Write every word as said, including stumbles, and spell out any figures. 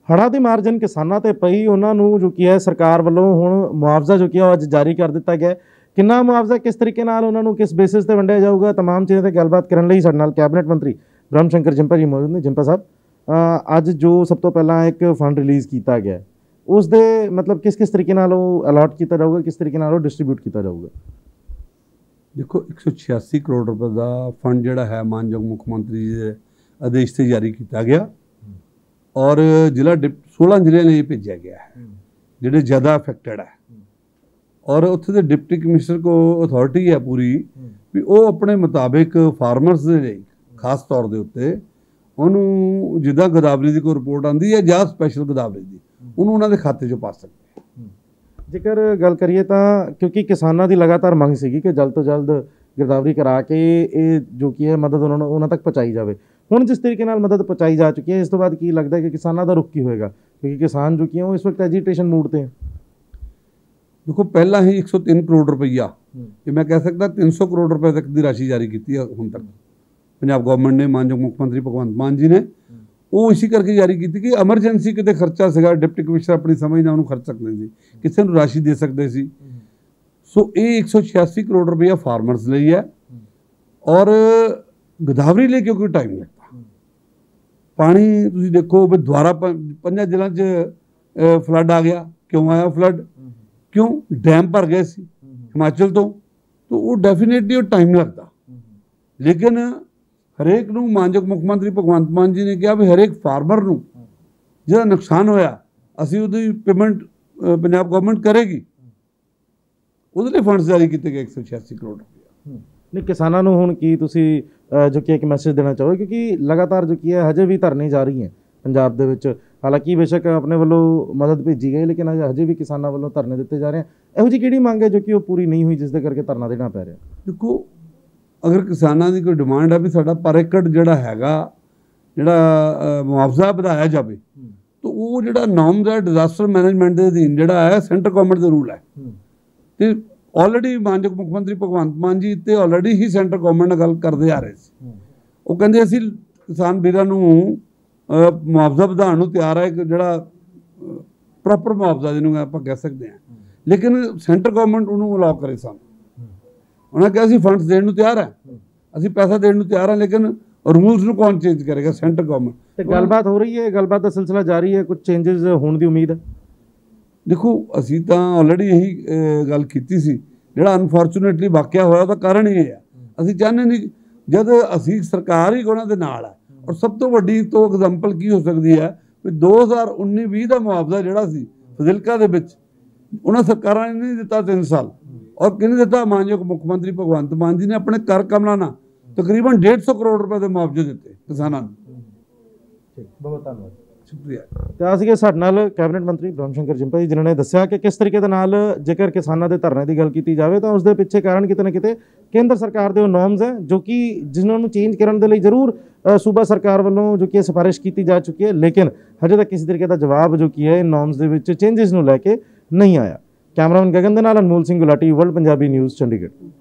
ਹੜ੍ਹਾਂ ਦੀ ਮਾਰਜਨ ਕਿਸਾਨਾਂ ਤੇ ਪਈ, ਉਹਨਾਂ ਨੂੰ ਜੋ ਕੀ ਹੈ ਸਰਕਾਰ ਵੱਲੋਂ ਹੁਣ ਮੁਆਵਜ਼ਾ ਜੋ ਕੀ ਹੈ ਅੱਜ ਜਾਰੀ ਕਰ ਦਿੱਤਾ ਗਿਆ। ਕਿੰਨਾ ਮੁਆਵਜ਼ਾ, ਕਿਸ ਤਰੀਕੇ ਨਾਲ ਉਹਨਾਂ ਨੂੰ ਕਿਸ ਬੇਸਿਸ ਤੇ ਵੰਡਿਆ ਜਾਊਗਾ, तमाम ਚੀਜ਼ਾਂ ਤੇ ਗੱਲਬਾਤ ਕਰਨ ਲਈ ਸਾਡੇ ਨਾਲ ਕੈਬਨਿਟ ਮੰਤਰੀ ਬ੍ਰਹਮ ਸ਼ੰਕਰ ਜਿੰਪਾ ਜੀ ਮੌਜੂਦ ਨੇ। ਜਿੰਪਾ ਸਾਹਿਬ, ਅੱਜ ਜੋ ਸਭ ਤੋਂ ਪਹਿਲਾਂ ਇੱਕ ਫੰਡ ਰਿਲੀਜ਼ ਕੀਤਾ ਗਿਆ, ਉਸ ਦੇ ਮਤਲਬ ਕਿਸ ਕਿਸ ਤਰੀਕੇ ਨਾਲ ਉਹ ਅਲਾਟ ਕੀਤਾ ਜਾਊਗਾ, ਕਿਸ ਤਰੀਕੇ ਨਾਲ ਉਹ ਡਿਸਟਰੀਬਿਊਟ ਕੀਤਾ ਜਾਊਗਾ? देखो एक सौ छियासी करोड़ रुपए का फंड जोड़ा है मानयोग मुख्यमंत्री जी के आदेश से जारी किया गया और जिला डिप सोलह जिले ने भेजा गया है जोड़े ज़्यादा अफेक्टेड है और उत्थे दे डिप्टी कमिश्नर को अथॉरिटी है पूरी भी वो अपने मुताबिक फार्मर्स के लिए खास तौर के उत्ते उन्होंने जिदा गोदावरी की कोई रिपोर्ट आती है या स्पैशल गोदावरी की उन्होंने उन्होंने खाते चो पा सकते। ਜੇਕਰ ਗੱਲ ਕਰੀਏ ਤਾਂ ਕਿਉਂਕਿ ਕਿਸਾਨਾਂ ਦੀ ਲਗਾਤਾਰ ਮੰਗ ਸੀਗੀ ਕਿ ਜਲਦ ਤੋਂ ਜਲਦ ਗਿਰਦਾਵਰੀ ਕਰਾ ਕੇ ਇਹ ਜੋ ਕੀ ਹੈ ਮਦਦ ਉਹਨਾਂ ਨੂੰ ਉਹਨਾਂ ਤੱਕ ਪਹੁੰਚਾਈ ਜਾਵੇ। ਹੁਣ ਜਿਸ ਤਰੀਕੇ ਨਾਲ ਮਦਦ ਪਹੁੰਚਾਈ ਜਾ ਚੁੱਕੀ ਹੈ, ਇਸ ਤੋਂ ਬਾਅਦ ਕੀ ਲੱਗਦਾ ਹੈ ਕਿ ਕਿਸਾਨਾਂ ਦਾ ਰੁਖ ਕੀ ਹੋਏਗਾ, ਕਿਉਂਕਿ ਕਿਸਾਨ ਜੋ ਕੀ ਹੈ ਉਹ ਇਸ ਵਕਤ ਐਜੀਟੇਸ਼ਨ ਮੂਡ ਤੇ ਹੈ। देखो पहला ही एक सौ तीन करोड़ रुपया ये मैं कह सकता तीन सौ करोड़ रुपए तक की राशि जारी की है हुण तक पंजाब गवर्नमेंट ने, मानयोग मुख्यमंत्री भगवंत मान जी ने वो इसी करके जारी की कि एमरजेंसी कितने खर्चा सीगा, डिप्टी कमिश्नर अपनी समझ नाल उन्होंने खर्च सकते सी, किसी को राशि दे सकते सी। सो ये एक सौ छियासी करोड़ रुपया फार्मर्स लिए है और गोदावरी लिए क्योंकि टाइम लगता पानी तुसीं देखो भी द्वारा पंजा जिलों च फ्लड आ गया, क्यों आया फ्लड, क्यों डैम भर गए सी हिमाचल तो तो वो डेफिनेटली टाइम लगता। लेकिन हरेक नूं मानयोग मुख्यमंत्री भगवंत मान जी ने कहा भी हरेक फार्मर नूं जिहदा नुकसान होया असीं उहदी पेमेंट पंजाब गवर्नमेंट करेगी, ਉਹਦੇ ਲਈ ਫੰਡਸ ਜਾਰੀ ਕੀਤੇ ਗਏ एक सौ छियासी ਕਰੋੜ ਰੁਪਏ। ਨਹੀਂ, ਕਿਸਾਨਾਂ ਨੂੰ ਹੁਣ ਕੀ ਤੁਸੀਂ ਜੋ ਕਿ ਇੱਕ ਮੈਸੇਜ ਦੇਣਾ ਚਾਹੋਗੇ, ਕਿਉਂਕਿ ਲਗਾਤਾਰ ਜੋ ਕੀ ਹੈ ਹਜੇ ਵੀ ਧਰਨੇ ਜਾਰੀ ਹੈ ਪੰਜਾਬ ਦੇ ਵਿੱਚ, ਹਾਲਾਂਕਿ ਬੇਸ਼ੱਕ ਆਪਣੇ ਵੱਲੋਂ ਮਦਦ ਭੇਜੀ ਗਈ ਲੇਕਿਨ ਹਜੇ ਵੀ ਕਿਸਾਨਾਂ ਵੱਲੋਂ ਧਰਨੇ ਦਿੱਤੇ ਜਾ ਰਹੇ ਹਨ। ਇਹੋ ਜਿਹੀ ਕਿਹੜੀ ਮੰਗ ਹੈ ਜੋ ਕਿ ਉਹ ਪੂਰੀ ਨਹੀਂ ਹੋਈ ਜਿਸ ਦੇ ਕਰਕੇ ਧਰਨਾ ਦੇਣਾ ਪੈ ਰਿਹਾ? ਦੇਖੋ अगर किसानों की कोई डिमांड है भी साडा पर एकड़ जिहड़ा हैगा जिहड़ा मुआवजा वधाया जाए तो वो जिहड़ा नॉर्म्स है डिजास्टर मैनेजमेंट के अधीन जिहड़ा है सेंटर गवर्नमेंट का रूल है तो ऑलरेडी मानयोग मुख्यमंत्री भगवंत मान जी तो ऑलरेडी ही सेंटर गवर्नमेंट नाल गल करते आ रहे थे। वो कहते असीं किसान वीरां नूं मुआवजा वधाउण नूं तैयार है, एक जिहड़ा प्रॉपर मुआवजा जिहनूं आपां कह सकते हैं, लेकिन सेंटर गवर्नमेंट उन्होंने अलाउ करे सन। उन्होंने कहा असीं फंड्स देण नूं तैयार है, असीं पैसा देण नूं तैयार है, लेकिन रूल्स नूं कौन चेंज करेगा? Centre government. गलबात हो रही है, गलबात का सिलसिला जारी है, कुछ चेंजेस होने की उम्मीद है? देखो असीं तां ऑलरेडी यही गल कीती सी, जिहड़ा अनफॉर्चुनेटली वाਕਿਆ होया ਉਹਦਾ ਕਾਰਨ ਇਹ ਹੈ ਅਸੀਂ ਚਾਹੁੰਦੇ ਨਹੀਂ जद असीं सरकार ही उन्हां दे नाल है और सब तो वड्डी तो एग्जाम्पल की हो सकती है भी दो हज़ार उन्नी बीस का मुआवजा जिहड़ा सी फजिलका दे विच उन्हां सरकारां ने नहीं दिता तीन साल और किहने दिता? मानयोग मुख्यमंत्री भगवंत मान जी ने अपने कर कमलों नाल तकरीबन डेढ़ सौ करोड़ रुपए के मुआवजे दिते किसानों नूं। बहुत धन्यवाद, शुक्रिया। तो आ ਸਾਡੇ ਨਾਲ ਕੈਬਨਿਟ ਮੰਤਰੀ ਬ੍ਰਹਮ ਸ਼ੰਕਰ ਜਿੰਪਾ ਜੀ, ਜਿਨ੍ਹਾਂ ਨੇ ਦੱਸਿਆ ਕਿ ਕਿਸ ਤਰੀਕੇ ਦੇ ਨਾਲ ਜੇਕਰ ਕਿਸਾਨਾਂ ਦੇ ਧਰਨੇ ਦੀ ਗੱਲ ਕੀਤੀ ਜਾਵੇ ਤਾਂ ਉਸ ਦੇ ਪਿੱਛੇ ਕਾਰਨ ਕਿਤੇ ਨਾ ਕਿਤੇ ਕੇਂਦਰ ਸਰਕਾਰ ਦੇ ਉਹ ਨੋਰਮਸ ਹੈ ਜੋ ਕਿ ਜਿਨ੍ਹਾਂ ਨੂੰ ਚੇਂਜ ਕਰਨ ਦੇ ਲਈ ਜ਼ਰੂਰ ਸੂਬਾ ਸਰਕਾਰ ਵੱਲੋਂ ਜੋ ਕਿ ਸਿਫਾਰਿਸ਼ ਕੀਤੀ ਜਾ ਚੁੱਕੀ ਹੈ, ਲੇਕਿਨ ਹਜੇ ਤੱਕ ਕਿਸੇ ਤਰੀਕੇ ਦਾ ਜਵਾਬ ਜੋ ਕੀ ਹੈ ਨੋਰਮਸ ਦੇ ਵਿੱਚ ਚੇਂਜਸ ਨੂੰ ਲੈ ਕੇ ਨਹੀਂ ਆਇਆ। ਕੈਮਰਾਮੈਨ ਗਗਨ ਦੇ ਨਾਲ ਅਨਮੋਲ ਸਿੰਘ ਗੁਲਾਟੀ, ਵਰਲਡ ਪੰਜਾਬੀ ਨਿਊਜ਼, ਚੰਡੀਗੜ੍ਹ।